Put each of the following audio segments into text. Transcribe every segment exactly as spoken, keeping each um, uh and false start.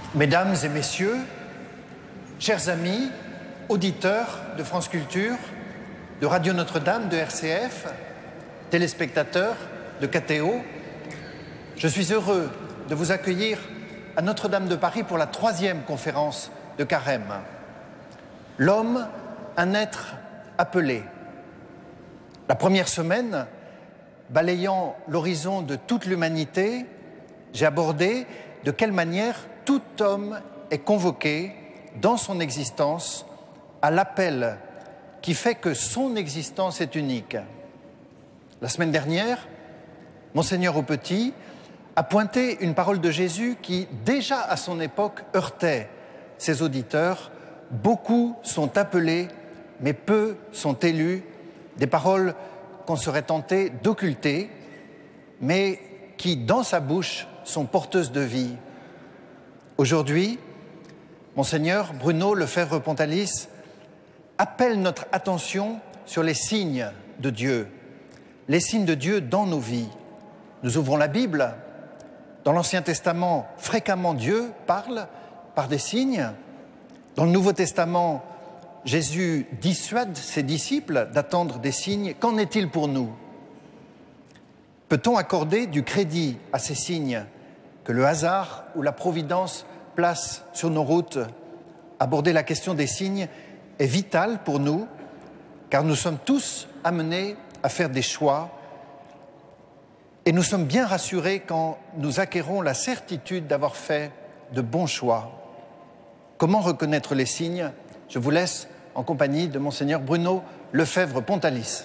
Mesdames et messieurs, chers amis, auditeurs de France Culture, de Radio Notre-Dame, de R C F, téléspectateurs de K T O, je suis heureux de vous accueillir à Notre-Dame de Paris pour la troisième conférence de Carême. L'homme, un être appelé. La première semaine, balayant l'horizon de toute l'humanité, j'ai abordé de quelle manière tout homme est convoqué dans son existence à l'appel qui fait que son existence est unique. La semaine dernière, Monseigneur Aupetit a pointé une parole de Jésus qui, déjà à son époque, heurtait ses auditeurs. Beaucoup sont appelés, mais peu sont élus. Des paroles qu'on serait tenté d'occulter, mais qui, dans sa bouche, sont porteuses de vie. Aujourd'hui, Monseigneur Bruno Lefebvre-Pontalis appelle notre attention sur les signes de Dieu, les signes de Dieu dans nos vies. Nous ouvrons la Bible. Dans l'Ancien Testament, fréquemment Dieu parle par des signes. Dans le Nouveau Testament, Jésus dissuade ses disciples d'attendre des signes. Qu'en est-il pour nous? Peut-on accorder du crédit à ces signes que le hasard ou la providence place sur nos routes? Aborder la question des signes est vital pour nous, car nous sommes tous amenés à faire des choix et nous sommes bien rassurés quand nous acquérons la certitude d'avoir fait de bons choix. Comment reconnaître les signes? Je vous laisse en compagnie de Monseigneur Bruno Lefebvre-Pontalis.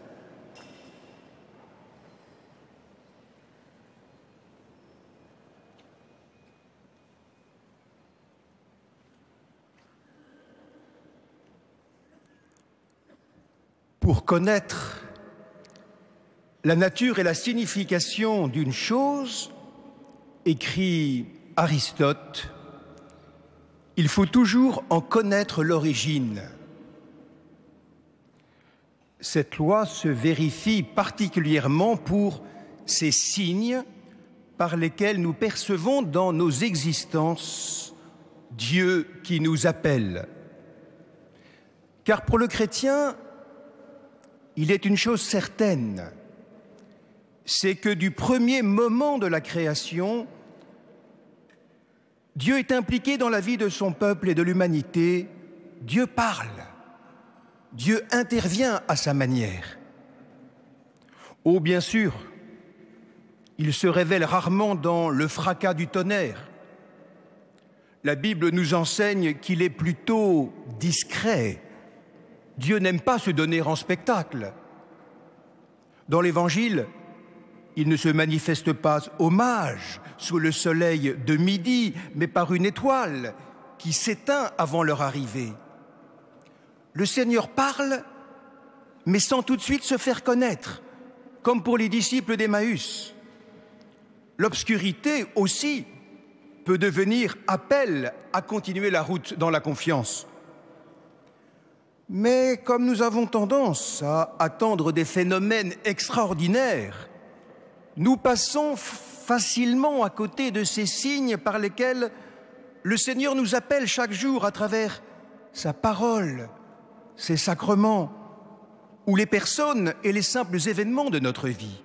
Pour connaître la nature et la signification d'une chose, écrit Aristote, il faut toujours en connaître l'origine. Cette loi se vérifie particulièrement pour ces signes par lesquels nous percevons dans nos existences Dieu qui nous appelle. Car pour le chrétien, il est une chose certaine, c'est que du premier moment de la création, Dieu est impliqué dans la vie de son peuple et de l'humanité. Dieu parle, Dieu intervient à sa manière. Oh, bien sûr, il se révèle rarement dans le fracas du tonnerre. La Bible nous enseigne qu'il est plutôt discret. Dieu n'aime pas se donner en spectacle. Dans l'Évangile, il ne se manifeste pas aux mages sous le soleil de midi, mais par une étoile qui s'éteint avant leur arrivée. Le Seigneur parle, mais sans tout de suite se faire connaître, comme pour les disciples d'Emmaüs. L'obscurité aussi peut devenir appel à continuer la route dans la confiance. Mais comme nous avons tendance à attendre des phénomènes extraordinaires, nous passons facilement à côté de ces signes par lesquels le Seigneur nous appelle chaque jour à travers sa parole, ses sacrements, ou les personnes et les simples événements de notre vie.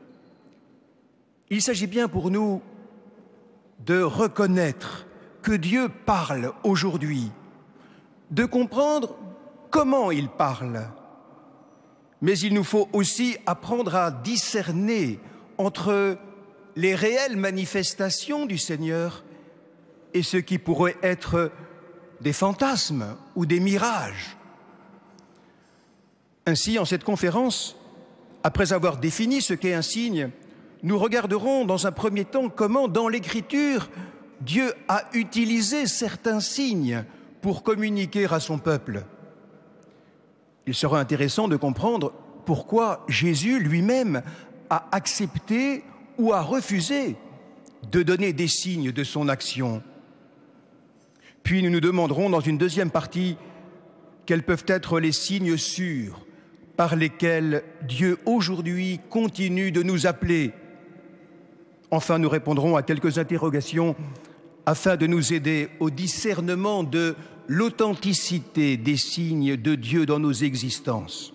Il s'agit bien pour nous de reconnaître que Dieu parle aujourd'hui, de comprendre comment il parle. Mais il nous faut aussi apprendre à discerner entre les réelles manifestations du Seigneur et ce qui pourrait être des fantasmes ou des mirages. Ainsi, en cette conférence, après avoir défini ce qu'est un signe, nous regarderons dans un premier temps comment, dans l'Écriture, Dieu a utilisé certains signes pour communiquer à son peuple. Il sera intéressant de comprendre pourquoi Jésus lui-même a accepté ou a refusé de donner des signes de son action. Puis nous nous demanderons dans une deuxième partie quels peuvent être les signes sûrs par lesquels Dieu aujourd'hui continue de nous appeler. Enfin, nous répondrons à quelques interrogations afin de nous aider au discernement de l'authenticité des signes de Dieu dans nos existences.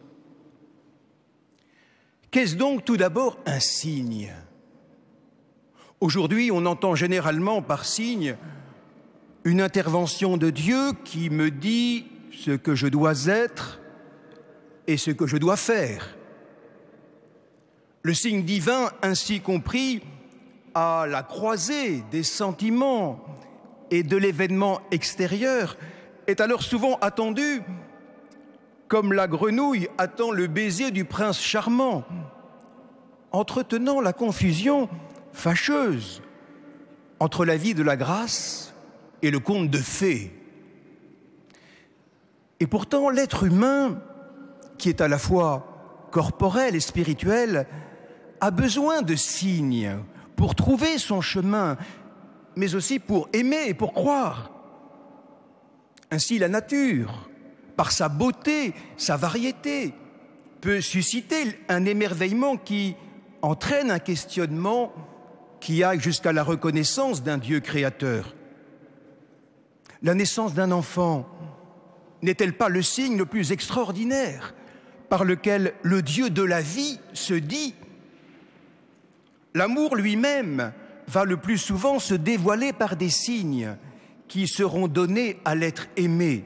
Qu'est-ce donc tout d'abord un signe? Aujourd'hui, on entend généralement par signe une intervention de Dieu qui me dit ce que je dois être et ce que je dois faire. Le signe divin, ainsi compris, à la croisée des sentiments et de l'événement extérieur, est alors souvent attendu comme la grenouille attend le baiser du prince charmant, entretenant la confusion fâcheuse entre la vie de la grâce et le conte de fées. Et pourtant, l'être humain, qui est à la fois corporel et spirituel, a besoin de signes pour trouver son chemin, mais aussi pour aimer et pour croire. Ainsi, la nature, par sa beauté, sa variété, peut susciter un émerveillement qui entraîne un questionnement qui aille jusqu'à la reconnaissance d'un Dieu créateur. La naissance d'un enfant n'est-elle pas le signe le plus extraordinaire par lequel le Dieu de la vie se dit? L'amour lui-même va le plus souvent se dévoiler par des signes qui seront donnés à l'être aimé.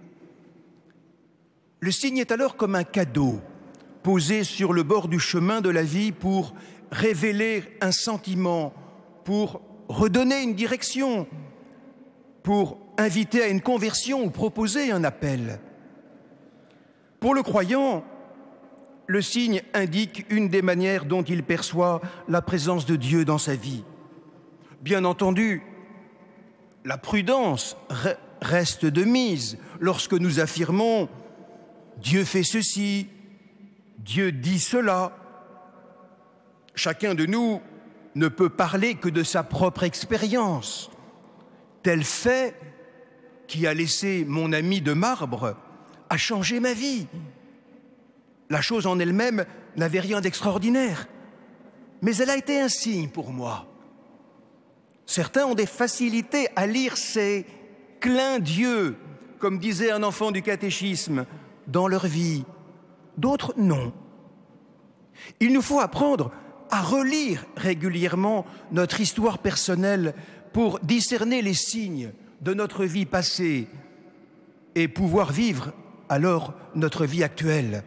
Le signe est alors comme un cadeau posé sur le bord du chemin de la vie pour révéler un sentiment, pour redonner une direction, pour inviter à une conversion ou proposer un appel. Pour le croyant, le signe indique une des manières dont il perçoit la présence de Dieu dans sa vie. Bien entendu, la prudence reste de mise lorsque nous affirmons « Dieu fait ceci »,« Dieu dit cela ». Chacun de nous ne peut parler que de sa propre expérience. Tel fait qui a laissé mon ami de marbre a changé ma vie. La chose en elle-même n'avait rien d'extraordinaire, mais elle a été un signe pour moi. Certains ont des facilités à lire ces clins d'yeux, comme disait un enfant du catéchisme, dans leur vie. D'autres, non. Il nous faut apprendre à relire régulièrement notre histoire personnelle pour discerner les signes de notre vie passée et pouvoir vivre alors notre vie actuelle.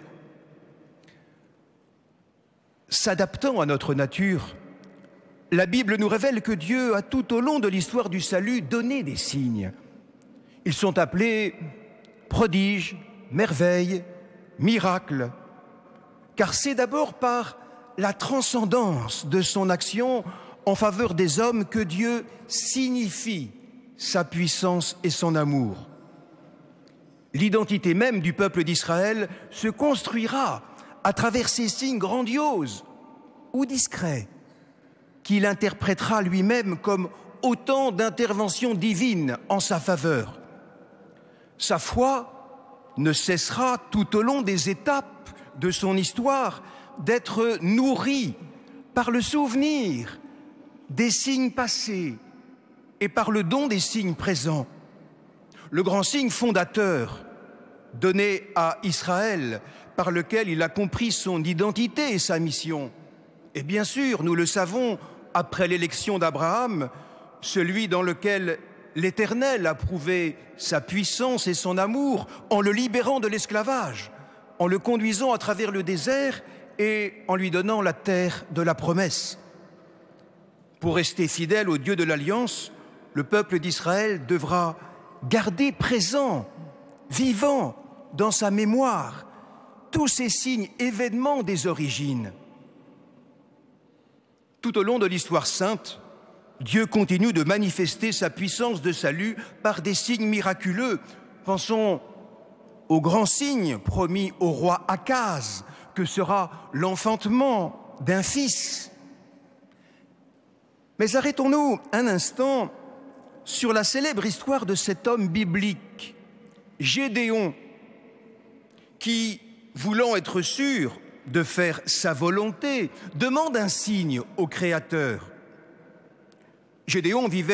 S'adaptant à notre nature, la Bible nous révèle que Dieu a tout au long de l'histoire du salut donné des signes. Ils sont appelés prodiges, merveilles, miracles, car c'est d'abord par la transcendance de son action en faveur des hommes que Dieu signifie sa puissance et son amour. L'identité même du peuple d'Israël se construira à travers ces signes grandioses ou discrets qu'il interprétera lui-même comme autant d'interventions divines en sa faveur. Sa foi ne cessera tout au long des étapes de son histoire d'être nourrie par le souvenir des signes passés et par le don des signes présents. Le grand signe fondateur donné à Israël, par lequel il a compris son identité et sa mission, et bien sûr, nous le savons, après l'élection d'Abraham, celui dans lequel l'Éternel a prouvé sa puissance et son amour en le libérant de l'esclavage, en le conduisant à travers le désert et en lui donnant la terre de la promesse. Pour rester fidèle au Dieu de l'Alliance, le peuple d'Israël devra garder présent, vivant dans sa mémoire, tous ces signes, événements des origines. Tout au long de l'histoire sainte, Dieu continue de manifester sa puissance de salut par des signes miraculeux. Pensons au grand signe promis au roi Akaz, que sera l'enfantement d'un fils. Mais arrêtons-nous un instant sur la célèbre histoire de cet homme biblique, Gédéon, qui, voulant être sûr de faire sa volonté, demande un signe au Créateur. Gédéon vivait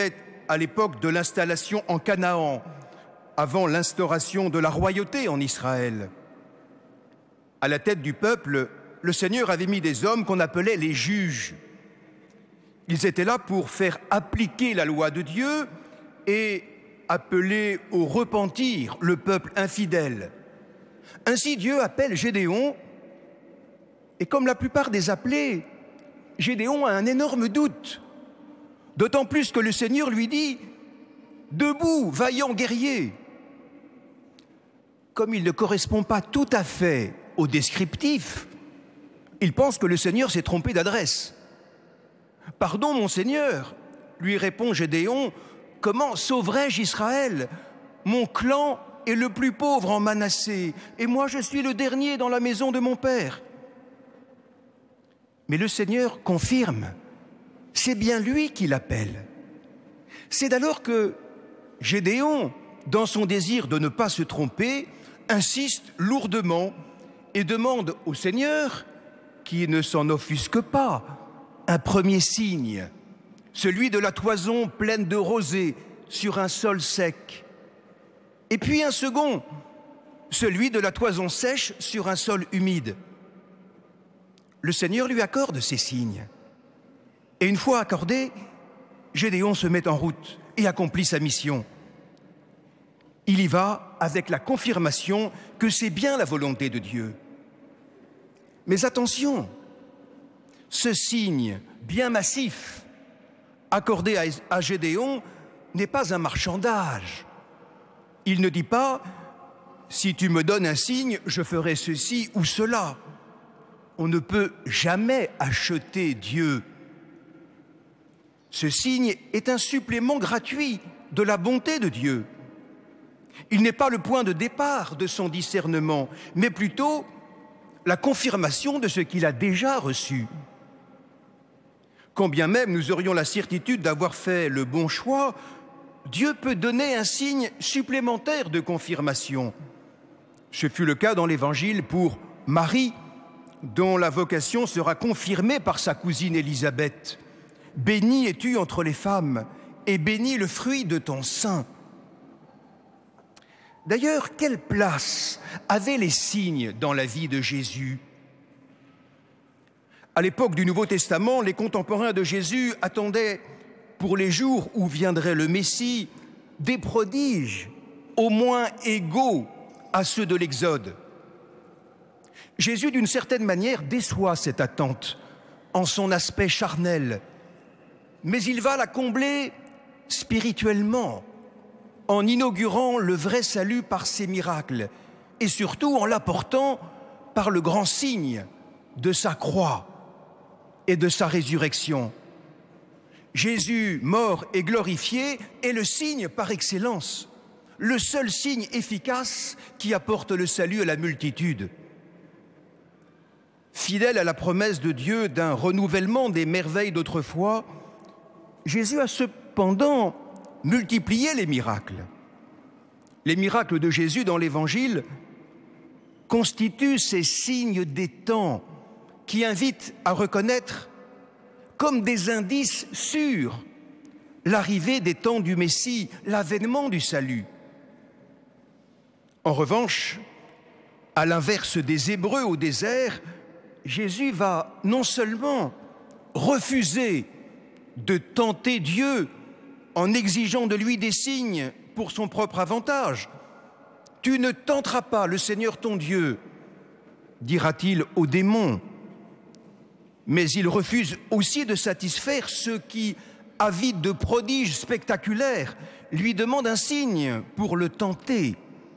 à l'époque de l'installation en Canaan, avant l'instauration de la royauté en Israël. À la tête du peuple, le Seigneur avait mis des hommes qu'on appelait les juges. Ils étaient là pour faire appliquer la loi de Dieu et appeler au repentir le peuple infidèle. Ainsi Dieu appelle Gédéon, et comme la plupart des appelés, Gédéon a un énorme doute, d'autant plus que le Seigneur lui dit « Debout, vaillant guerrier !» Comme il ne correspond pas tout à fait au descriptif, il pense que le Seigneur s'est trompé d'adresse. « Pardon, mon Seigneur !» lui répond Gédéon, « comment sauverai-je Israël? Mon clan est le plus pauvre en Manassé, et moi je suis le dernier dans la maison de mon père. » Mais le Seigneur confirme, c'est bien lui qui l'appelle. C'est alors que Gédéon, dans son désir de ne pas se tromper, insiste lourdement et demande au Seigneur, qui ne s'en offusque pas, un premier signe, celui de la toison pleine de rosée sur un sol sec, et puis un second, celui de la toison sèche sur un sol humide. Le Seigneur lui accorde ces signes. Et une fois accordé, Gédéon se met en route et accomplit sa mission. Il y va avec la confirmation que c'est bien la volonté de Dieu. Mais attention, ce signe bien massif accordé à Gédéon n'est pas un marchandage. Il ne dit pas « si tu me donnes un signe, je ferai ceci ou cela ». On ne peut jamais acheter Dieu. Ce signe est un supplément gratuit de la bonté de Dieu. Il n'est pas le point de départ de son discernement, mais plutôt la confirmation de ce qu'il a déjà reçu. Quand bien même nous aurions la certitude d'avoir fait le bon choix, Dieu peut donner un signe supplémentaire de confirmation. Ce fut le cas dans l'Évangile pour Marie, dont la vocation sera confirmée par sa cousine Élisabeth. « Bénie es-tu entre les femmes, et béni le fruit de ton sein. » D'ailleurs, quelle place avaient les signes dans la vie de Jésus? À l'époque du Nouveau Testament, les contemporains de Jésus attendaient, pour les jours où viendrait le Messie, des prodiges au moins égaux à ceux de l'Exode. Jésus, d'une certaine manière, déçoit cette attente en son aspect charnel, mais il va la combler spirituellement, en inaugurant le vrai salut par ses miracles, et surtout en l'apportant par le grand signe de sa croix et de sa résurrection. Jésus, mort et glorifié, est le signe par excellence, le seul signe efficace qui apporte le salut à la multitude. Fidèle à la promesse de Dieu d'un renouvellement des merveilles d'autrefois, Jésus a cependant multiplié les miracles. Les miracles de Jésus dans l'Évangile constituent ces signes des temps qui invitent à reconnaître comme des indices sûrs l'arrivée des temps du Messie, l'avènement du salut. En revanche, à l'inverse des Hébreux au désert, Jésus va non seulement refuser de tenter Dieu en exigeant de lui des signes pour son propre avantage. « Tu ne tenteras pas le Seigneur ton Dieu », dira-t-il aux démons. Mais il refuse aussi de satisfaire ceux qui, avides de prodiges spectaculaires, lui demandent un signe pour le tenter.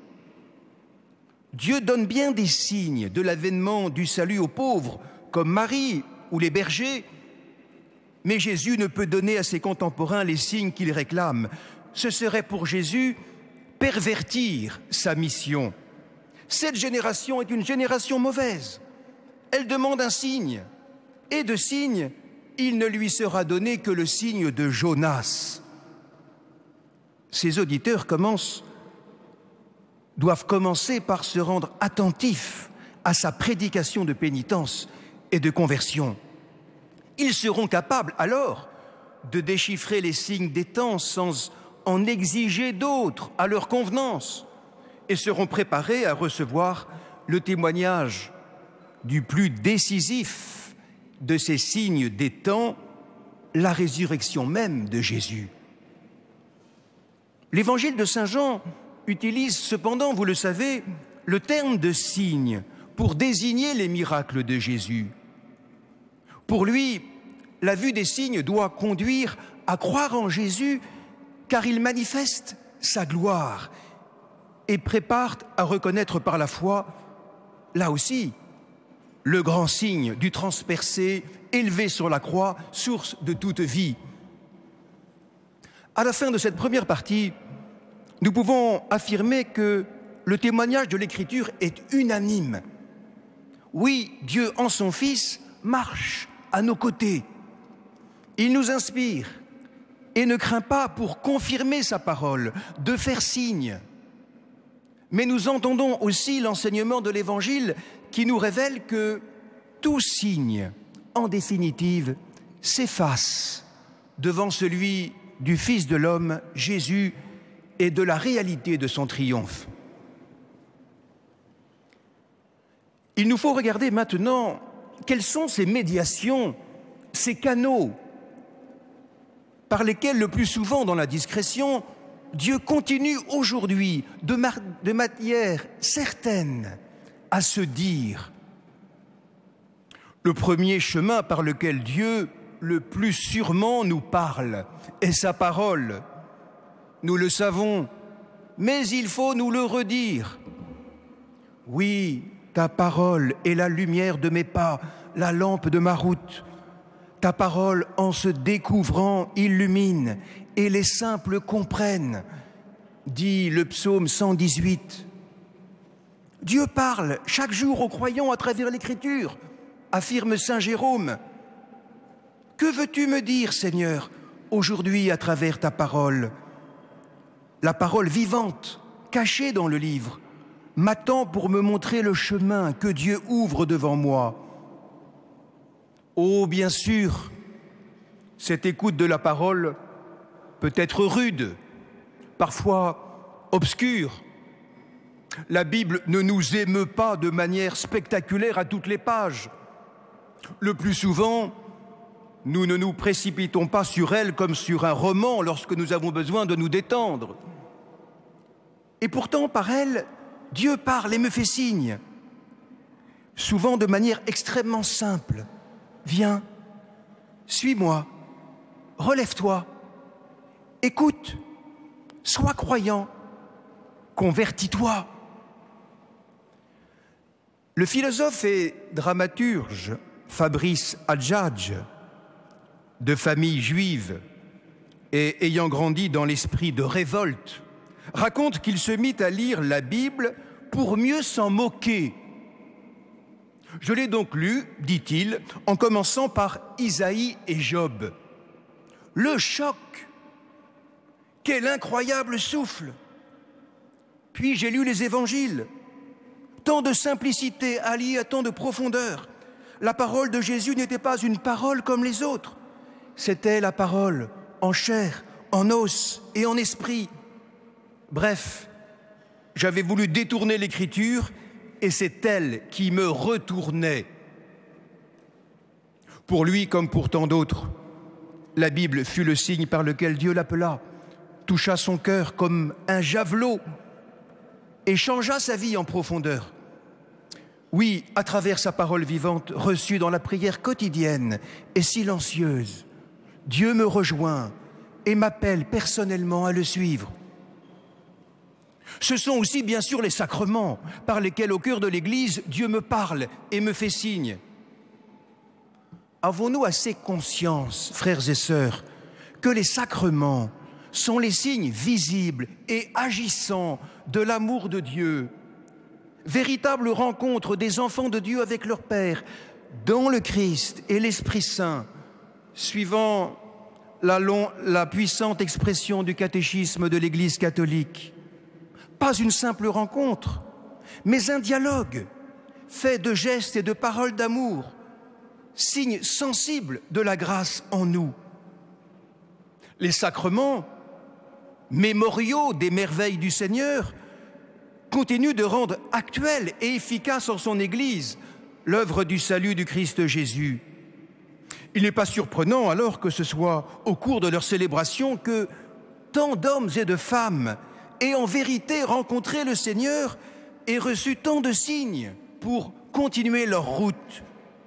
Dieu donne bien des signes de l'avènement du salut aux pauvres, comme Marie ou les bergers, mais Jésus ne peut donner à ses contemporains les signes qu'ils réclament. Ce serait pour Jésus pervertir sa mission. Cette génération est une génération mauvaise. Elle demande un signe, et de signe, il ne lui sera donné que le signe de Jonas. Ses auditeurs commencent doivent commencer par se rendre attentifs à sa prédication de pénitence et de conversion. Ils seront capables alors de déchiffrer les signes des temps sans en exiger d'autres à leur convenance et seront préparés à recevoir le témoignage du plus décisif de ces signes des temps, la résurrection même de Jésus. L'évangile de Saint Jean utilise cependant, vous le savez, le terme de signe pour désigner les miracles de Jésus. Pour lui, la vue des signes doit conduire à croire en Jésus car il manifeste sa gloire et prépare à reconnaître par la foi, là aussi, le grand signe du transpercé élevé sur la croix, source de toute vie. À la fin de cette première partie, nous pouvons affirmer que le témoignage de l'Écriture est unanime. Oui, Dieu en son Fils marche à nos côtés. Il nous inspire et ne craint pas pour confirmer sa parole, de faire signe. Mais nous entendons aussi l'enseignement de l'Évangile qui nous révèle que tout signe, en définitive, s'efface devant celui du Fils de l'homme, Jésus, et de la réalité de son triomphe. Il nous faut regarder maintenant quelles sont ces médiations, ces canaux par lesquels le plus souvent dans la discrétion, Dieu continue aujourd'hui de, de manière certaine à se dire. Le premier chemin par lequel Dieu le plus sûrement nous parle est sa parole. Nous le savons, mais il faut nous le redire. Oui, ta parole est la lumière de mes pas, la lampe de ma route. Ta parole, en se découvrant, illumine, et les simples comprennent, dit le psaume cent dix-huit. Dieu parle chaque jour aux croyants à travers l'Écriture, affirme saint Jérôme. Que veux-tu me dire, Seigneur, aujourd'hui à travers ta parole? La parole vivante, cachée dans le livre, m'attend pour me montrer le chemin que Dieu ouvre devant moi. Oh, bien sûr, cette écoute de la parole peut être rude, parfois obscure. La Bible ne nous émeut pas de manière spectaculaire à toutes les pages. Le plus souvent, nous ne nous précipitons pas sur elle comme sur un roman lorsque nous avons besoin de nous détendre. Et pourtant, par elle, Dieu parle et me fait signe, souvent de manière extrêmement simple. Viens, suis-moi, relève-toi, écoute, sois croyant, convertis-toi. Le philosophe et dramaturge Fabrice Adjadj, de famille juive et ayant grandi dans l'esprit de révolte, raconte qu'il se mit à lire la Bible pour mieux s'en moquer. Je l'ai donc lu, dit-il, en commençant par Isaïe et Job. Le choc! Quel incroyable souffle! Puis j'ai lu les évangiles. Tant de simplicité alliée à tant de profondeur. La parole de Jésus n'était pas une parole comme les autres. C'était la parole en chair, en os et en esprit. Bref, j'avais voulu détourner l'Écriture et c'est elle qui me retournait. Pour lui, comme pour tant d'autres, la Bible fut le signe par lequel Dieu l'appela, toucha son cœur comme un javelot et changea sa vie en profondeur. Oui, à travers sa parole vivante reçue dans la prière quotidienne et silencieuse, Dieu me rejoint et m'appelle personnellement à le suivre. Ce sont aussi bien sûr les sacrements par lesquels au cœur de l'Église, Dieu me parle et me fait signe. Avons-nous assez conscience, frères et sœurs, que les sacrements sont les signes visibles et agissants de l'amour de Dieu, véritable rencontre des enfants de Dieu avec leur Père, dans le Christ et l'Esprit Saint, suivant la, long, la puissante expression du catéchisme de l'Église catholique. Pas une simple rencontre, mais un dialogue fait de gestes et de paroles d'amour, signe sensible de la grâce en nous. Les sacrements, mémoriaux des merveilles du Seigneur, continuent de rendre actuelle et efficace en son Église l'œuvre du salut du Christ Jésus. Il n'est pas surprenant alors que ce soit au cours de leur célébration que tant d'hommes et de femmes aient en vérité rencontré le Seigneur et reçu tant de signes pour continuer leur route.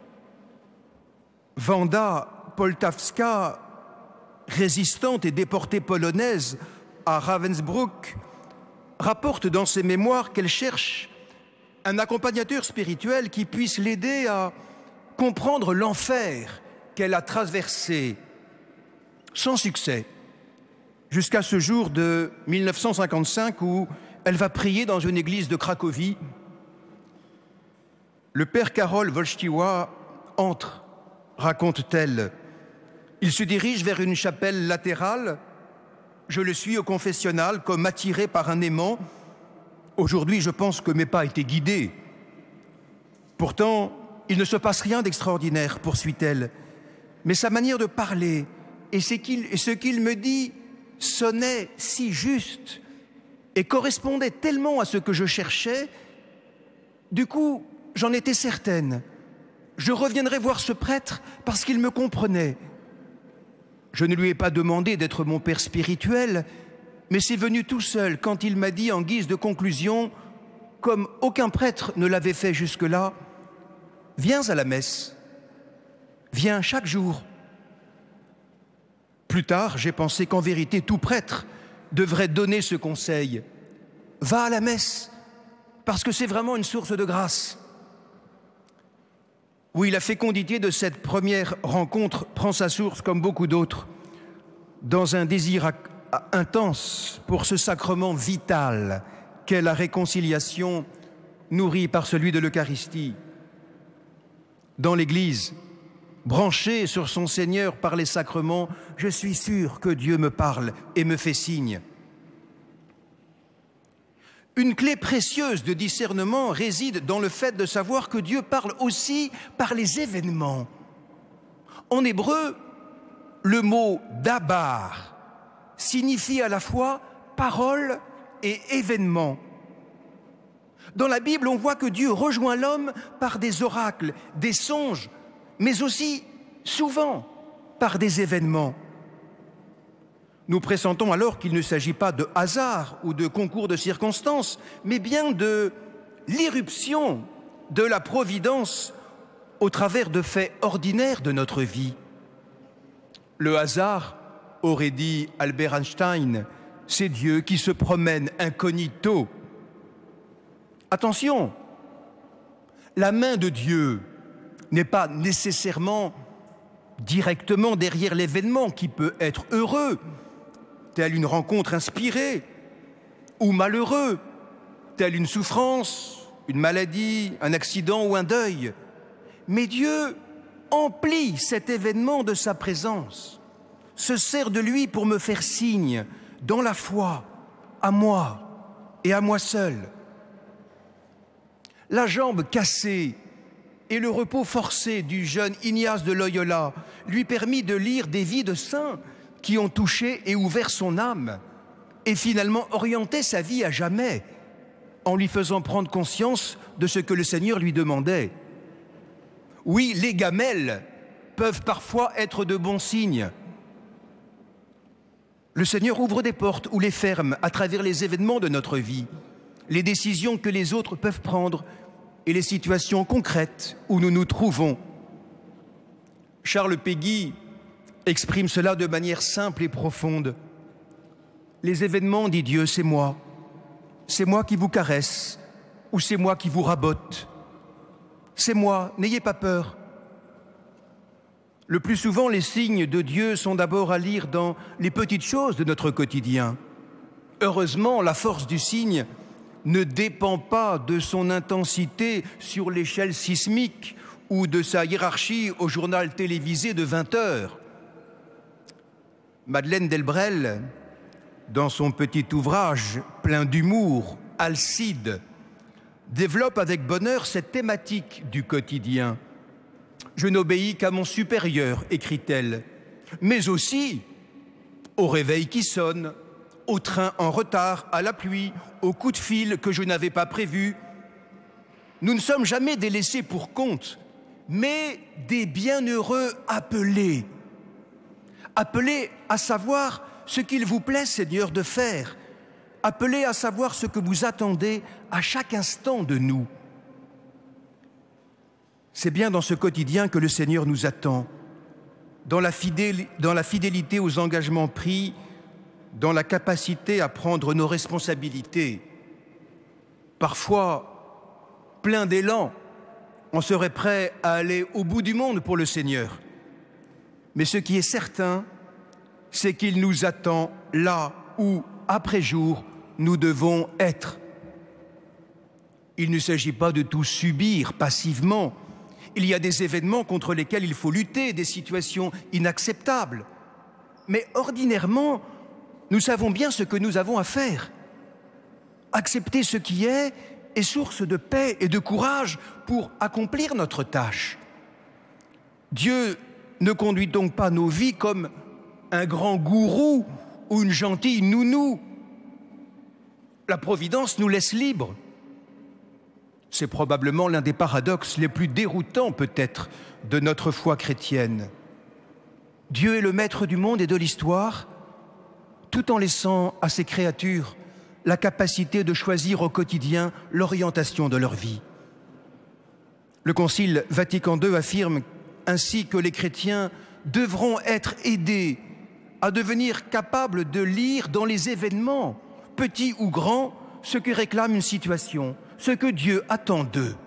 Wanda Poltawska, résistante et déportée polonaise à Ravensbrück, rapporte dans ses mémoires qu'elle cherche un accompagnateur spirituel qui puisse l'aider à comprendre l'enfer qu'elle a traversé, sans succès, jusqu'à ce jour de mille neuf cent cinquante-cinq où elle va prier dans une église de Cracovie. Le père Karol Wojtyła entre, raconte-t-elle. Il se dirige vers une chapelle latérale. Je le suis au confessionnal comme attiré par un aimant. Aujourd'hui, je pense que mes pas étaient guidés. Pourtant, il ne se passe rien d'extraordinaire, poursuit-elle. Mais sa manière de parler et ce qu'il, ce qu'il me dit sonnait si juste et correspondait tellement à ce que je cherchais. Du coup, j'en étais certaine. Je reviendrai voir ce prêtre parce qu'il me comprenait. Je ne lui ai pas demandé d'être mon père spirituel, mais c'est venu tout seul quand il m'a dit en guise de conclusion, comme aucun prêtre ne l'avait fait jusque-là, « Viens à la messe, viens chaque jour. » Plus tard, j'ai pensé qu'en vérité, tout prêtre devrait donner ce conseil. « Va à la messe, parce que c'est vraiment une source de grâce. » Oui, la fécondité de cette première rencontre prend sa source, comme beaucoup d'autres, dans un désir intense pour ce sacrement vital qu'est la réconciliation nourrie par celui de l'Eucharistie. Dans l'Église, branchée sur son Seigneur par les sacrements, je suis sûr que Dieu me parle et me fait signe. Une clé précieuse de discernement réside dans le fait de savoir que Dieu parle aussi par les événements. En hébreu, le mot « dabar » signifie à la fois parole et événement. Dans la Bible, on voit que Dieu rejoint l'homme par des oracles, des songes, mais aussi, souvent, par des événements. Nous pressentons alors qu'il ne s'agit pas de hasard ou de concours de circonstances, mais bien de l'irruption de la providence au travers de faits ordinaires de notre vie. Le hasard, aurait dit Albert Einstein, c'est Dieu qui se promène incognito. Attention, la main de Dieu n'est pas nécessairement directement derrière l'événement qui peut être heureux, telle une rencontre inspirée, ou malheureux, telle une souffrance, une maladie, un accident ou un deuil. Mais Dieu emplit cet événement de sa présence, se sert de lui pour me faire signe, dans la foi, à moi et à moi seul. La jambe cassée et le repos forcé du jeune Ignace de Loyola lui permit de lire des vies de saints qui ont touché et ouvert son âme et finalement orienté sa vie à jamais en lui faisant prendre conscience de ce que le Seigneur lui demandait. Oui, les gamelles peuvent parfois être de bons signes. Le Seigneur ouvre des portes ou les ferme à travers les événements de notre vie, les décisions que les autres peuvent prendre et les situations concrètes où nous nous trouvons. Charles Péguy exprime cela de manière simple et profonde. Les événements, dit Dieu, c'est moi. C'est moi qui vous caresse ou c'est moi qui vous rabote. C'est moi, n'ayez pas peur. Le plus souvent, les signes de Dieu sont d'abord à lire dans les petites choses de notre quotidien. Heureusement, la force du signe ne dépend pas de son intensité sur l'échelle sismique ou de sa hiérarchie au journal télévisé de vingt heures. Madeleine Delbrel, dans son petit ouvrage plein d'humour, Alcide, développe avec bonheur cette thématique du quotidien. « Je n'obéis qu'à mon supérieur », écrit-elle, mais aussi au réveil qui sonne, au train en retard, à la pluie, au coup de fil que je n'avais pas prévu. Nous ne sommes jamais des laissés pour compte, mais des bienheureux appelés. Appelés à savoir ce qu'il vous plaît, Seigneur, de faire. Appelés à savoir ce que vous attendez à chaque instant de nous. C'est bien dans ce quotidien que le Seigneur nous attend, dans la, fidél- dans la fidélité aux engagements pris, dans la capacité à prendre nos responsabilités. Parfois, plein d'élan, on serait prêt à aller au bout du monde pour le Seigneur. Mais ce qui est certain, c'est qu'il nous attend là où, après jour, nous devons être. Il ne s'agit pas de tout subir passivement. Il y a des événements contre lesquels il faut lutter, des situations inacceptables. Mais ordinairement, nous savons bien ce que nous avons à faire. Accepter ce qui est est source de paix et de courage pour accomplir notre tâche. Dieu ne conduit donc pas nos vies comme un grand gourou ou une gentille nounou. La Providence nous laisse libres. C'est probablement l'un des paradoxes les plus déroutants peut-être de notre foi chrétienne. Dieu est le maître du monde et de l'histoire, tout en laissant à ses créatures la capacité de choisir au quotidien l'orientation de leur vie. Le Concile Vatican deux affirme ainsi que les chrétiens devront être aidés à devenir capables de lire dans les événements, petits ou grands, ce que réclame une situation, ce que Dieu attend d'eux.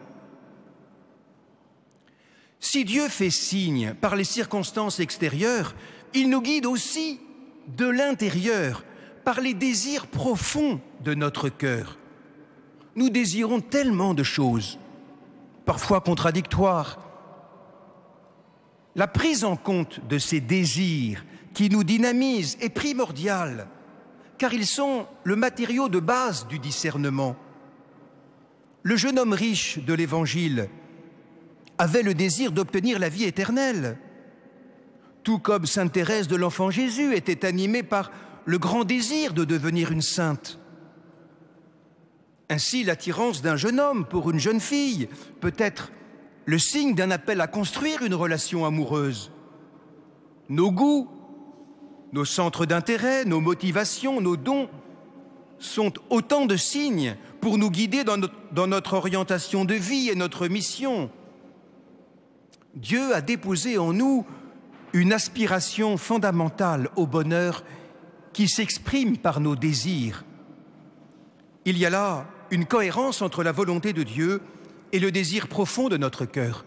Si Dieu fait signe par les circonstances extérieures, il nous guide aussi de l'intérieur, par les désirs profonds de notre cœur. Nous désirons tellement de choses, parfois contradictoires. La prise en compte de ces désirs qui nous dynamisent est primordiale, car ils sont le matériau de base du discernement. Le jeune homme riche de l'Évangile avait le désir d'obtenir la vie éternelle, tout comme sainte Thérèse de l'Enfant Jésus était animée par le grand désir de devenir une sainte. Ainsi, l'attirance d'un jeune homme pour une jeune fille peut être le signe d'un appel à construire une relation amoureuse. Nos goûts, nos centres d'intérêt, nos motivations, nos dons sont autant de signes pour nous guider dans notre, dans notre orientation de vie et notre mission. Dieu a déposé en nous une aspiration fondamentale au bonheur qui s'exprime par nos désirs. Il y a là une cohérence entre la volonté de Dieu et le désir profond de notre cœur.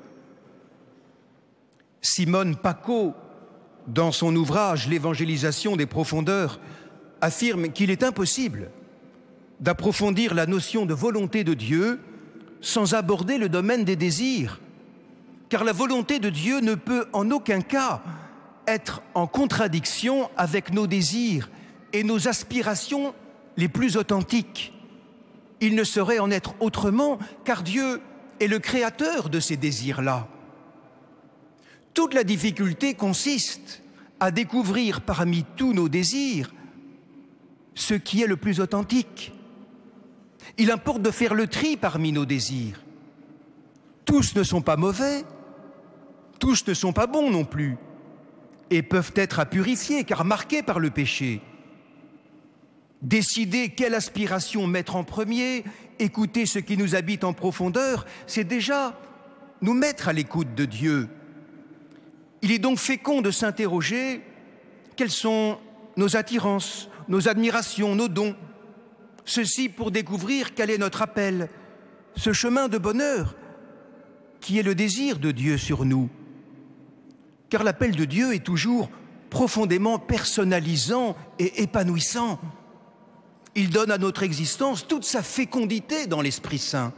Simone Paco, dans son ouvrage « L'évangélisation des profondeurs », affirme qu'il est impossible d'approfondir la notion de volonté de Dieu sans aborder le domaine des désirs, car la volonté de Dieu ne peut en aucun cas être en contradiction avec nos désirs et nos aspirations les plus authentiques. Il ne saurait en être autrement, car Dieu est le créateur de ces désirs-là. Toute la difficulté consiste à découvrir parmi tous nos désirs ce qui est le plus authentique. Il importe de faire le tri parmi nos désirs. Tous ne sont pas mauvais, tous ne sont pas bons non plus, et peuvent être à purifier, car marqués par le péché. Décider quelle aspiration mettre en premier, écouter ce qui nous habite en profondeur, c'est déjà nous mettre à l'écoute de Dieu. Il est donc fécond de s'interroger quelles sont nos attirances, nos admirations, nos dons. Ceci pour découvrir quel est notre appel, ce chemin de bonheur qui est le désir de Dieu sur nous. Car l'appel de Dieu est toujours profondément personnalisant et épanouissant. Il donne à notre existence toute sa fécondité dans l'Esprit Saint.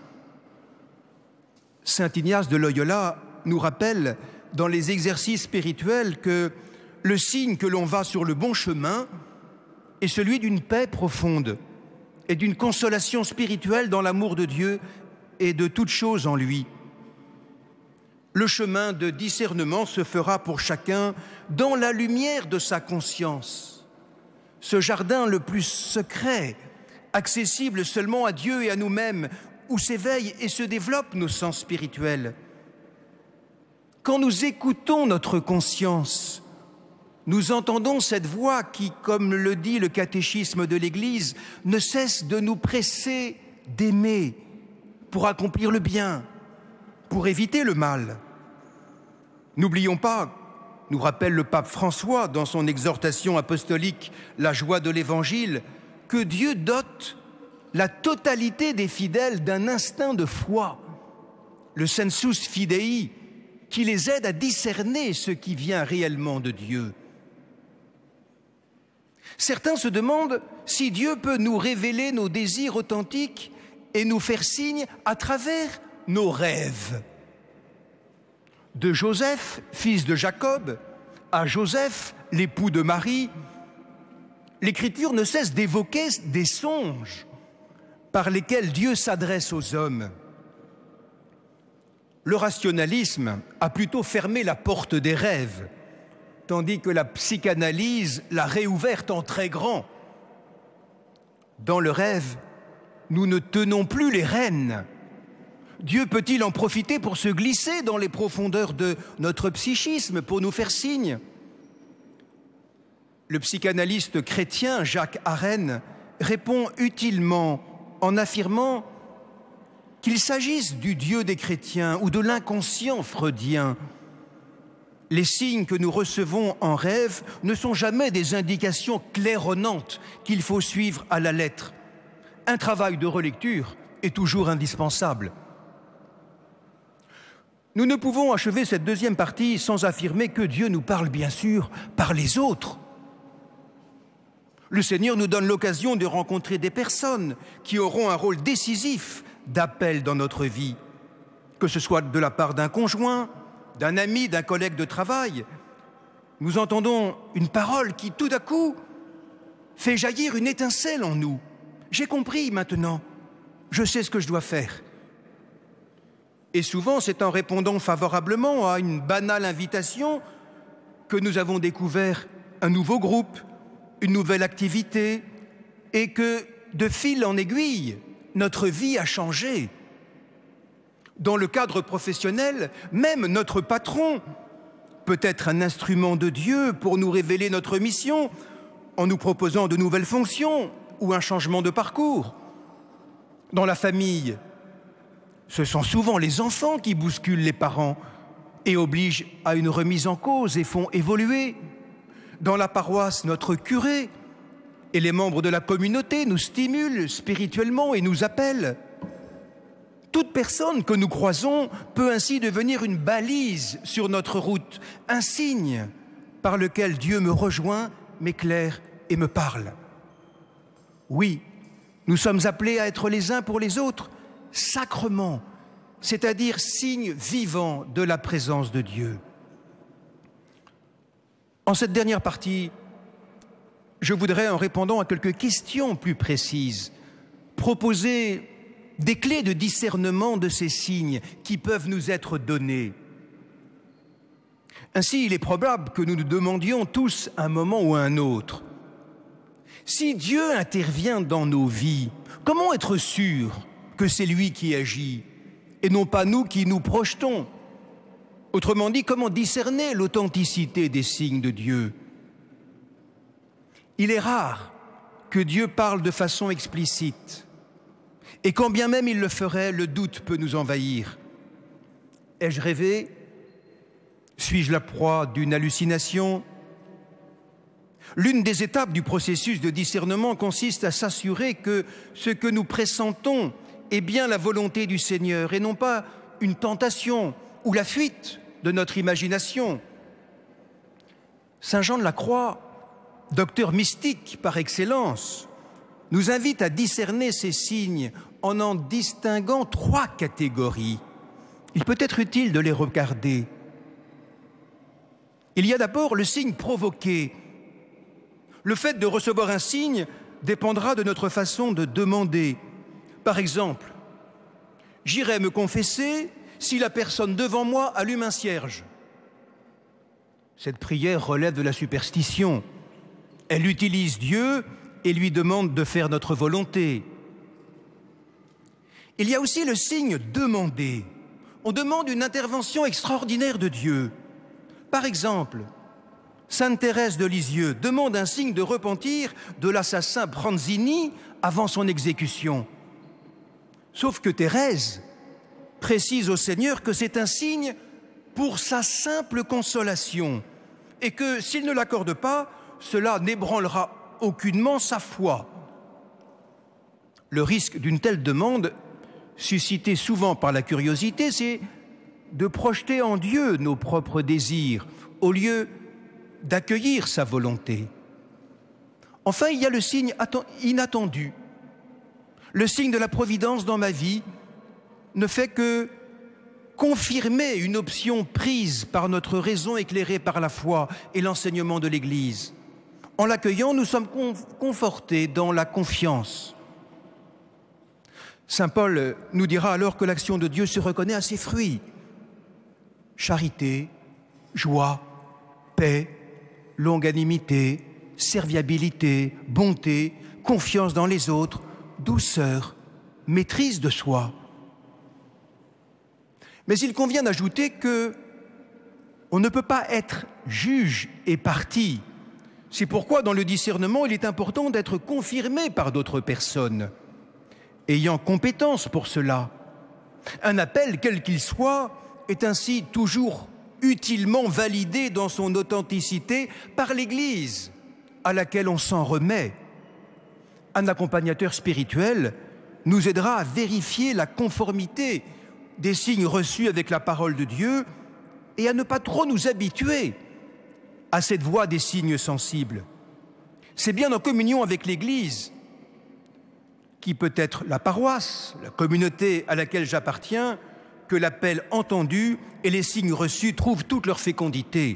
Saint Ignace de Loyola nous rappelle dans les exercices spirituels que le signe que l'on va sur le bon chemin est celui d'une paix profonde et d'une consolation spirituelle dans l'amour de Dieu et de toute chose en lui. Le chemin de discernement se fera pour chacun dans la lumière de sa conscience. ce jardin le plus secret, accessible seulement à Dieu et à nous-mêmes, où s'éveillent et se développent nos sens spirituels. Quand nous écoutons notre conscience, nous entendons cette voix qui, comme le dit le catéchisme de l'Église, ne cesse de nous presser d'aimer pour accomplir le bien, pour éviter le mal. N'oublions pas, nous rappelle le pape François dans son exhortation apostolique « La joie de l'Évangile », que Dieu dote la totalité des fidèles d'un instinct de foi, le sensus fidei, qui les aide à discerner ce qui vient réellement de Dieu. Certains se demandent si Dieu peut nous révéler nos désirs authentiques et nous faire signe à travers nos rêves. De Joseph, fils de Jacob, à Joseph, l'époux de Marie, l'Écriture ne cesse d'évoquer des songes par lesquels Dieu s'adresse aux hommes. Le rationalisme a plutôt fermé la porte des rêves, tandis que la psychanalyse l'a réouverte en très grand. Dans le rêve, nous ne tenons plus les rênes. Dieu peut-il en profiter pour se glisser dans les profondeurs de notre psychisme, pour nous faire signe? Le psychanalyste chrétien Jacques Arène répond utilement en affirmant qu'il s'agisse du Dieu des chrétiens ou de l'inconscient freudien. Les signes que nous recevons en rêve ne sont jamais des indications claironnantes qu'il faut suivre à la lettre. Un travail de relecture est toujours indispensable. Nous ne pouvons achever cette deuxième partie sans affirmer que Dieu nous parle bien sûr par les autres. Le Seigneur nous donne l'occasion de rencontrer des personnes qui auront un rôle décisif d'appel dans notre vie, que ce soit de la part d'un conjoint, d'un ami, d'un collègue de travail. Nous entendons une parole qui, tout à coup, fait jaillir une étincelle en nous. J'ai compris maintenant, je sais ce que je dois faire. Et souvent, c'est en répondant favorablement à une banale invitation que nous avons découvert un nouveau groupe, une nouvelle activité, et que, de fil en aiguille, notre vie a changé. Dans le cadre professionnel, même notre patron peut être un instrument de Dieu pour nous révéler notre mission en nous proposant de nouvelles fonctions ou un changement de parcours. Dans la famille, ce sont souvent les enfants qui bousculent les parents et obligent à une remise en cause et font évoluer. Dans la paroisse, notre curé et les membres de la communauté nous stimulent spirituellement et nous appellent. Toute personne que nous croisons peut ainsi devenir une balise sur notre route, un signe par lequel Dieu me rejoint, m'éclaire et me parle. Oui, nous sommes appelés à être les uns pour les autres sacrements, c'est-à-dire signes vivants de la présence de Dieu. En cette dernière partie, je voudrais, en répondant à quelques questions plus précises, proposer des clés de discernement de ces signes qui peuvent nous être donnés. Ainsi, il est probable que nous nous demandions tous à un moment ou à un autre: si Dieu intervient dans nos vies, comment être sûr que c'est lui qui agit et non pas nous qui nous projetons? Autrement dit, comment discerner l'authenticité des signes de Dieu? Il est rare que Dieu parle de façon explicite. Et quand bien même il le ferait, le doute peut nous envahir. Ai-je rêvé? Suis-je la proie d'une hallucination? L'une des étapes du processus de discernement consiste à s'assurer que ce que nous pressentons est bien la volonté du Seigneur et non pas une tentation ou la fuite de notre imagination. Saint Jean de la Croix, docteur mystique par excellence, nous invite à discerner ces signes en en distinguant trois catégories. Il peut être utile de les regarder. Il y a d'abord le signe provoqué. Le fait de recevoir un signe dépendra de notre façon de demander. Par exemple, j'irai me confesser si la personne devant moi allume un cierge. Cette prière relève de la superstition. Elle utilise Dieu et lui demande de faire notre volonté. Il y a aussi le signe demandé. On demande une intervention extraordinaire de Dieu. Par exemple, Sainte Thérèse de Lisieux demande un signe de repentir de l'assassin Pranzini avant son exécution. Sauf que Thérèse précise au Seigneur que c'est un signe pour sa simple consolation et que s'il ne l'accorde pas, cela n'ébranlera aucunement sa foi. Le risque d'une telle demande, suscité souvent par la curiosité, c'est de projeter en Dieu nos propres désirs au lieu d'accueillir sa volonté. Enfin, il y a le signe inattendu. Le signe de la providence dans ma vie ne fait que confirmer une option prise par notre raison éclairée par la foi et l'enseignement de l'Église. En l'accueillant, nous sommes confortés dans la confiance. Saint Paul nous dira alors que l'action de Dieu se reconnaît à ses fruits. Charité, joie, paix, longanimité, serviabilité, bonté, confiance dans les autres, douceur, maîtrise de soi. Mais il convient d'ajouter que on ne peut pas être juge et partie. C'est pourquoi dans le discernement, il est important d'être confirmé par d'autres personnes, ayant compétence pour cela. Un appel, quel qu'il soit, est ainsi toujours utilement validé dans son authenticité par l'Église, à laquelle on s'en remet. Un accompagnateur spirituel nous aidera à vérifier la conformité des signes reçus avec la parole de Dieu et à ne pas trop nous habituer à cette voie des signes sensibles. C'est bien en communion avec l'Église, qui peut être la paroisse, la communauté à laquelle j'appartiens, que l'appel entendu et les signes reçus trouvent toute leur fécondité.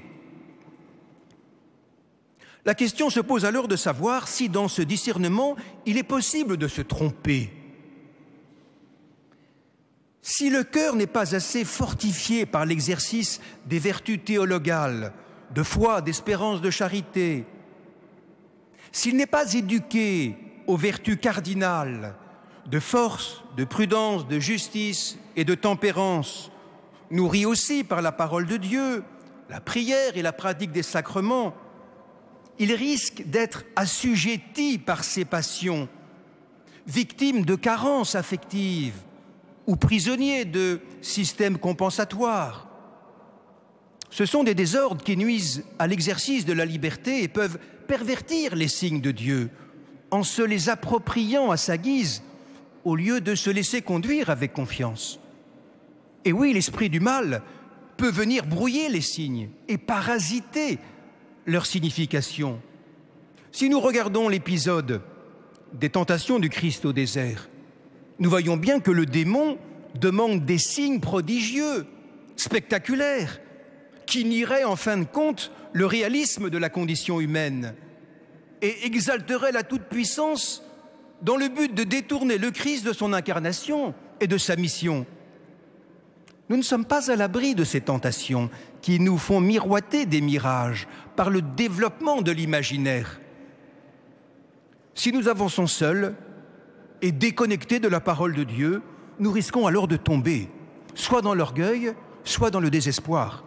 La question se pose alors de savoir si dans ce discernement, il est possible de se tromper. Si le cœur n'est pas assez fortifié par l'exercice des vertus théologales, de foi, d'espérance, de charité, s'il n'est pas éduqué aux vertus cardinales, de force, de prudence, de justice et de tempérance, nourri aussi par la parole de Dieu, la prière et la pratique des sacrements, il risque d'être assujetti par ses passions, victime de carences affectives ou prisonnier de systèmes compensatoires. Ce sont des désordres qui nuisent à l'exercice de la liberté et peuvent pervertir les signes de Dieu en se les appropriant à sa guise au lieu de se laisser conduire avec confiance. Et oui, l'esprit du mal peut venir brouiller les signes et parasiter leur signification. Si nous regardons l'épisode des tentations du Christ au désert, nous voyons bien que le démon demande des signes prodigieux, spectaculaires, qui nieraient en fin de compte le réalisme de la condition humaine et exalteraient la toute-puissance dans le but de détourner le Christ de son incarnation et de sa mission. Nous ne sommes pas à l'abri de ces tentations qui nous font miroiter des mirages par le développement de l'imaginaire. Si nous avançons seuls et déconnectés de la parole de Dieu, nous risquons alors de tomber, soit dans l'orgueil, soit dans le désespoir.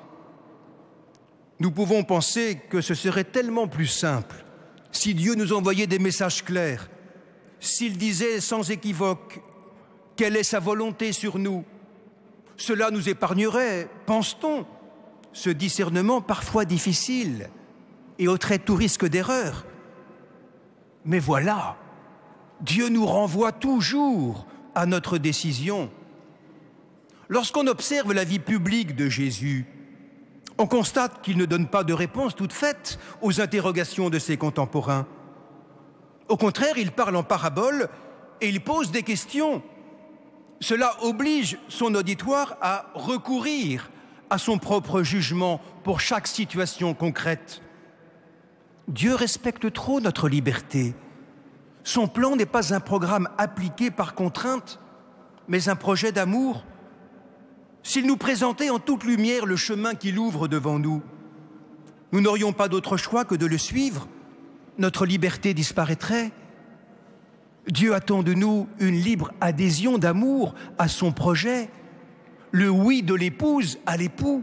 Nous pouvons penser que ce serait tellement plus simple si Dieu nous envoyait des messages clairs, s'il disait sans équivoque quelle est sa volonté sur nous. Cela nous épargnerait, pense-t-on, ce discernement parfois difficile et ôterait tout risque d'erreur. Mais voilà, Dieu nous renvoie toujours à notre décision. Lorsqu'on observe la vie publique de Jésus, on constate qu'il ne donne pas de réponse toute faite aux interrogations de ses contemporains. Au contraire, il parle en paraboles et il pose des questions. Cela oblige son auditoire à recourir à son propre jugement pour chaque situation concrète. Dieu respecte trop notre liberté. Son plan n'est pas un programme appliqué par contrainte, mais un projet d'amour. S'il nous présentait en toute lumière le chemin qu'il ouvre devant nous, nous n'aurions pas d'autre choix que de le suivre, notre liberté disparaîtrait. Dieu attend de nous une libre adhésion d'amour à son projet, le oui de l'épouse à l'époux.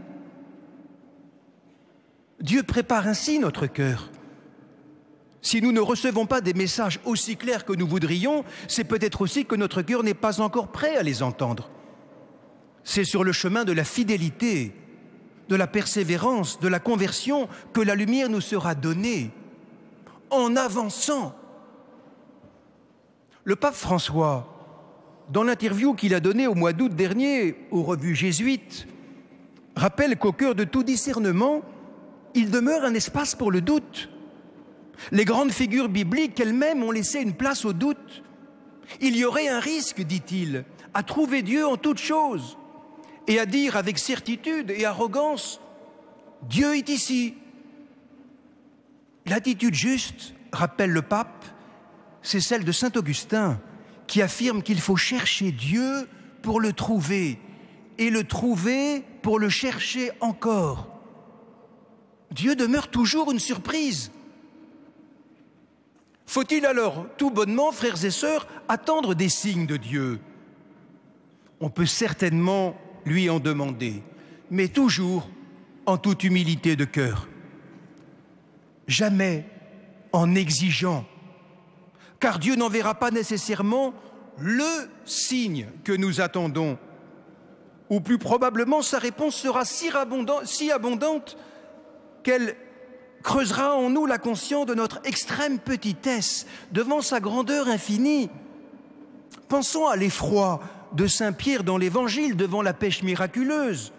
Dieu prépare ainsi notre cœur. Si nous ne recevons pas des messages aussi clairs que nous voudrions, c'est peut-être aussi que notre cœur n'est pas encore prêt à les entendre. C'est sur le chemin de la fidélité, de la persévérance, de la conversion que la lumière nous sera donnée, en avançant. Le pape François, dans l'interview qu'il a donnée au mois d'août dernier aux revues jésuites, rappelle qu'au cœur de tout discernement, il demeure un espace pour le doute. Les grandes figures bibliques elles-mêmes ont laissé une place au doute. Il y aurait un risque, dit-il, à trouver Dieu en toutes choses et à dire avec certitude et arrogance « Dieu est ici ». L'attitude juste, rappelle le pape, c'est celle de saint Augustin, qui affirme qu'il faut chercher Dieu pour le trouver, et le trouver pour le chercher encore. Dieu demeure toujours une surprise. Faut-il alors, tout bonnement, frères et sœurs, attendre des signes de Dieu? On peut certainement lui en demander, mais toujours en toute humilité de cœur. Jamais en exigeant, car Dieu n'enverra pas nécessairement le signe que nous attendons, ou plus probablement sa réponse sera si abondante, si abondante qu'elle creusera en nous la conscience de notre extrême petitesse devant sa grandeur infinie. Pensons à l'effroi de saint Pierre dans l'Évangile devant la pêche miraculeuse.